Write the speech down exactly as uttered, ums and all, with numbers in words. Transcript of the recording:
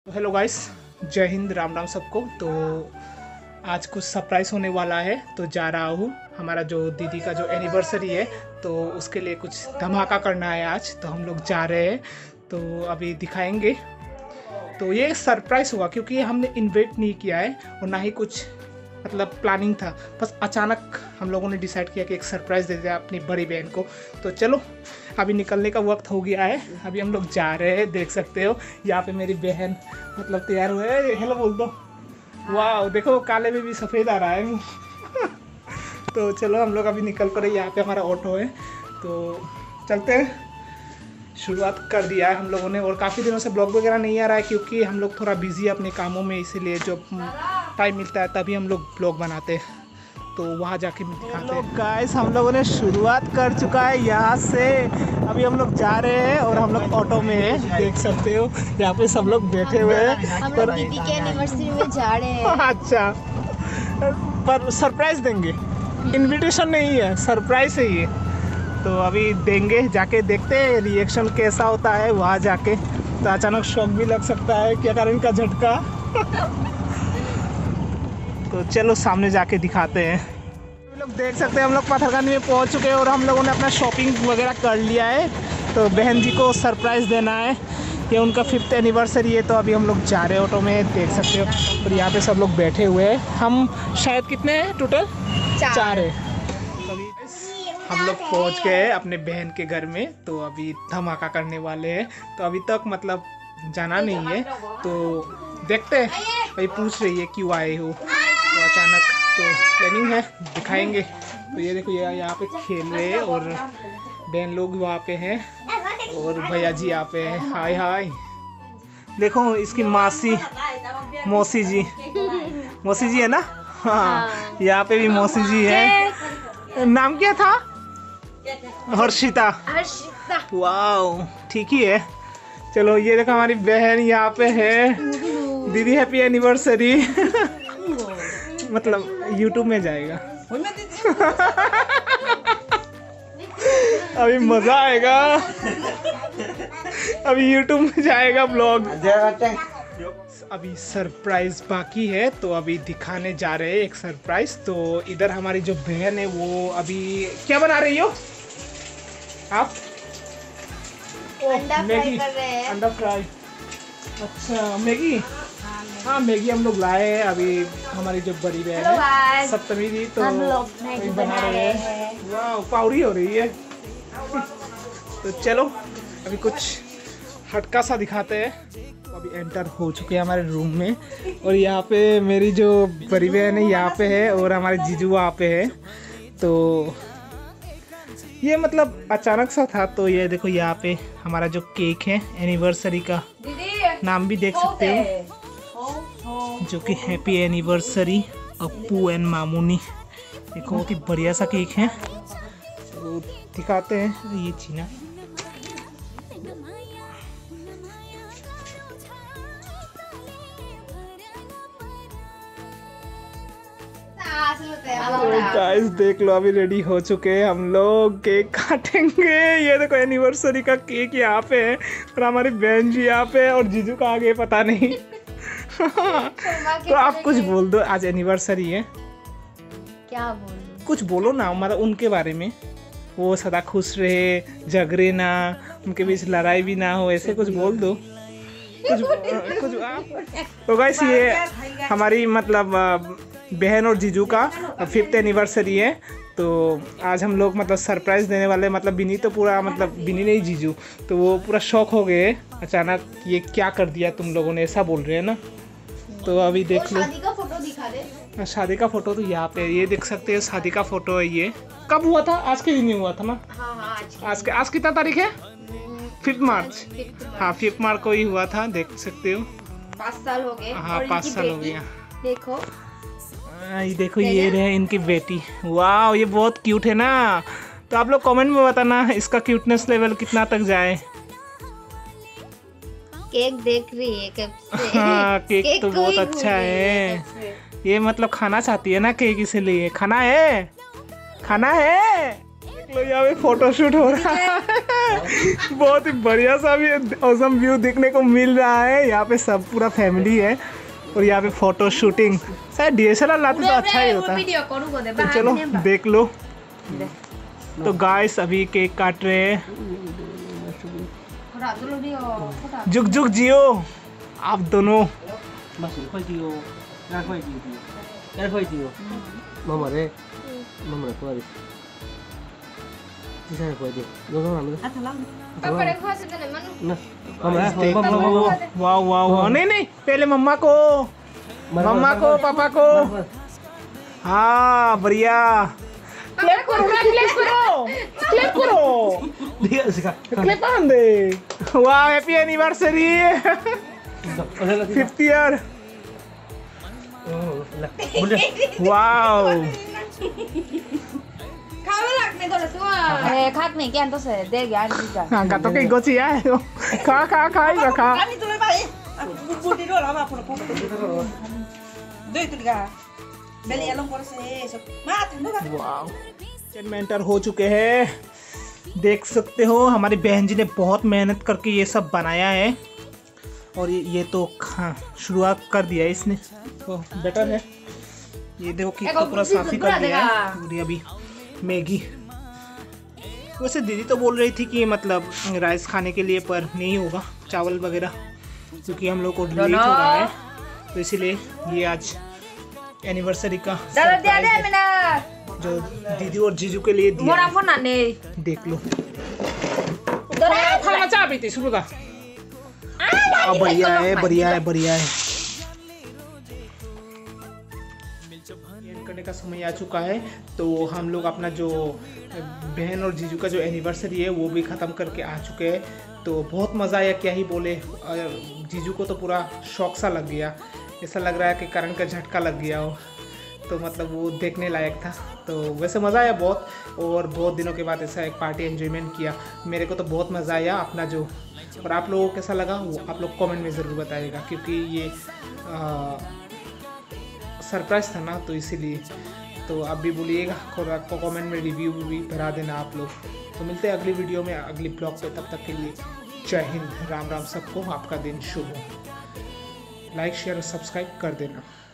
तो hello guys, जय हिंद, राम राम सबको। तो आज कुछ सरप्राइज़ होने वाला है, तो जा रहा हूँ। हमारा जो दीदी का जो एनिवर्सरी है तो उसके लिए कुछ धमाका करना है आज, तो हम लोग जा रहे हैं। तो अभी दिखाएंगे। तो ये सरप्राइज़ हुआ क्योंकि हमने इन्वाइट नहीं किया है और ना ही कुछ मतलब प्लानिंग था, बस अचानक हम लोगों ने डिसाइड किया कि एक सरप्राइज़ दे दिया अपनी बड़ी बहन को। तो चलो अभी निकलने का वक्त हो गया है, अभी हम लोग जा रहे हैं। देख सकते हो यहाँ पे मेरी बहन मतलब तैयार हुए है। हेलो बोल दो। वाह, देखो काले में भी सफ़ेद आ रहा है तो चलो हम लोग अभी निकल पड़े। यहाँ पे हमारा ऑटो है तो चलते हैं। शुरुआत कर दिया है हम लोगों ने और काफ़ी दिनों से ब्लॉग वगैरह नहीं आ रहा है क्योंकि हम लोग थोड़ा बिजी है अपने कामों में, इसीलिए जो टाइम मिलता है तभी हम लोग ब्लॉग बनाते हैं। तो वहाँ जाके दिखाते हैं। गाइस, हम लोगों ने शुरुआत कर चुका है यहाँ से। अभी हम लोग जा रहे हैं और हम लोग ऑटो में हैं, देख सकते हो यहाँ पे सब लोग बैठे हुए हैं। हम लोग दीदी के एनिवर्सरी में जा रहे हैं। अच्छा, पर सरप्राइज देंगे, इनविटेशन नहीं है, सरप्राइज है ये। तो अभी देंगे, जाके देखते हैं रिएक्शन कैसा होता है वहाँ जाके। तो अचानक शॉक भी लग सकता है, क्या कारण का झटका तो चलो सामने जाके दिखाते हैं। हम लोग देख सकते हैं हम लोग पत्थरगंज में पहुंच चुके हैं और हम लोगों ने अपना शॉपिंग वगैरह कर लिया है। तो बहन जी को सरप्राइज़ देना है, ये उनका फिफ्थ एनिवर्सरी है। तो अभी हम लोग जा रहे हैं ऑटो में, देख सकते हो। और यहाँ पे सब लोग बैठे हुए हैं। हम शायद कितने हैं टोटल? चार, चार है। हम लोग पहुँच गए अपने बहन के घर में, तो अभी धमाका करने वाले हैं। तो अभी तक मतलब जाना नहीं है, तो देखते हैं। भाई पूछ रही है क्यों आए हो, तो अचानक तो प्लानिंग है, दिखाएंगे। तो ये देखो ये यहाँ पे खेल रहे हैं और बहन लोग वहाँ पे हैं और भैया जी यहाँ पे हैं। हाय हाय, देखो इसकी मासी मौसी जी मौसी जी है ना। हाँ, यहाँ पे भी मौसी जी है। नाम क्या था? हर्षिता। हर्षिता, वाह, ठीक ही है। चलो ये देखो हमारी बहन यहाँ पे है। दीदी हैप्पी एनिवर्सरी मतलब यूट्यूब में जाएगा अभी मजा आएगा, अभी यूट्यूब में जाएगा ब्लॉग। अभी सरप्राइज बाकी है, तो अभी दिखाने जा रहे हैं एक सरप्राइज। तो इधर हमारी जो बहन है वो अभी क्या बना रही हो आप? अंडा फ्राई मैगी कर रहे हैं। अंडा फ्राई। अच्छा, मैगी। हाँ, मैगी हम लोग लाए हैं। अभी हमारी जो बड़ी बहन है सप्तमी जी, तो हम लोग मैगी बना रहे हैं। वाह, पाउरी हो रही है तो चलो अभी कुछ हटका सा दिखाते हैं। अभी एंटर हो चुके हैं हमारे रूम में और यहाँ पे मेरी जो बड़ी बहन है यहाँ पे है और हमारे जीजू वहाँ पे है। तो ये मतलब अचानक सा था। तो ये देखो यहाँ पे हमारा जो केक है एनिवर्सरी का, नाम भी देख सकते हो, जो कि happy anniversary Appu and Mamuni. देखो बहुत ही बढ़िया सा केक है, तो दिखाते हैं। ये चीना गाइस देख लो, अभी रेडी हो चुके हैं हम लोग, केक काटेंगे। ये देखो एनिवर्सरी का केक यहाँ पे है और हमारी बहन जी यहाँ पे और जीजू का आगे पता नहीं तो आप कुछ बोल दो, आज एनिवर्सरी है। क्या बोलूं? कुछ बोलो ना, मतलब उनके बारे में। वो सदा खुश रहे, झगड़े ना, उनके बीच लड़ाई भी ना हो, ऐसे कुछ बोल दो। कुछ कुछ आप। तो गाइस ये हमारी मतलब बहन और जीजू का फिफ्थ एनिवर्सरी है। तो आज हम लोग मतलब सरप्राइज़ देने वाले, मतलब बिनी तो पूरा मतलब बिनी नहीं जीजू, तो वो पूरा शॉक हो गए अचानक, ये क्या कर दिया तुम लोगों ने, ऐसा बोल रहे हैं ना। तो अभी देख लो, शादी का फोटो दिखा दे। शादी का फोटो तो यहाँ पे ये देख सकते हैं, शादी का फोटो है। ये कब हुआ था? आज के दिन ही हुआ था ना। हाँ हाँ, आज आज के आज कितना तारीख है? Fifth March. हाँ, फिफ्थ मार्च को ही हुआ था, देख सकते हो। पाँच साल हो गए। हाँ, पाँच साल हो गया। देखो ये देखो, ये रहे इनकी बेटी। वाह, ये बहुत क्यूट है ना। तो आप लोग कमेंट में बताना इसका क्यूटनेस लेवल कितना तक जाए। केक देख रही है कब से। हाँ, केक, केक तो बहुत अच्छा है। ये मतलब खाना चाहती है ना केक, इसीलिए। खाना है, खाना है देख लो यहाँ पे फोटो शूट हो रहा है। बहुत ही बढ़िया सा भी औसम व्यू देखने को मिल रहा है। यहाँ पे सब पूरा फैमिली है और यहाँ पे फोटो शूटिंग, शायद डी एस एल आर लाते तो अच्छा ही होता है। तो चलो देख लो। तो गाइस अभी केक काट रहे हैं। जुग जुग जियो आप दोनों। वाह वाह वाह, नहीं नहीं पहले मम्मा को, मम्मा को, पापा को। हाँ बढ़िया, क्लैप करो ना, क्लैप करो, क्लैप करो, क्लैप ऑन दे। वाह happy anniversary, fifth year. Wow khác này kia tôi sẽ để cái gì cả. Ang kato kay gochi ay. Ka ka ka ka. Kami tuloy ba eh? Buti do lama po po. Doi tu ka. Beli along por se. So, mat no ka. Wow mentor हो चुके हैं। देख सकते हो हमारी बहन जी ने बहुत मेहनत करके ये सब बनाया है। और ये ये तो हाँ शुरुआत कर दिया है इसने, तो बेटर है। ये देखो कि तो पूरा साफ ही कर दिया है। और ये अभी मैगी, वैसे दीदी तो बोल रही थी कि मतलब राइस खाने के लिए, पर नहीं होगा चावल वगैरह, क्योंकि हम लोग को लेट हो रहा है। तो इसीलिए ये आज एनिवर्सरी का सरप्राइज है जो दीदी और जीजू के लिए दिया है। देख लो खाना चाह पीती शुरू का। बढ़िया है बढ़िया है बढ़िया है। करने का समय आ चुका है, तो हम लोग अपना जो बहन और जीजू का जो एनिवर्सरी है वो भी ख़त्म करके आ चुके हैं। तो बहुत मज़ा आया, क्या ही बोले। और जीजू को तो पूरा शौक सा लग गया, ऐसा लग रहा है कि करंट का झटका लग गया हो। तो मतलब वो देखने लायक था। तो वैसे मज़ा आया बहुत, और बहुत दिनों के बाद ऐसा एक पार्टी एंजॉयमेंट किया। मेरे को तो बहुत मज़ा आया अपना जो। और आप लोगों को कैसा लगा वो आप लोग कमेंट में ज़रूर बताइएगा, क्योंकि ये सरप्राइज़ था ना, तो इसीलिए। तो आप भी बोलिएगा और आपको कमेंट में रिव्यू भी भरा देना आप लोग। तो मिलते हैं अगली वीडियो में, अगली ब्लॉग पे। तब तक के लिए जय हिंद, राम राम सबको। आपका दिन शुभ हो। लाइक शेयर और सब्सक्राइब कर देना।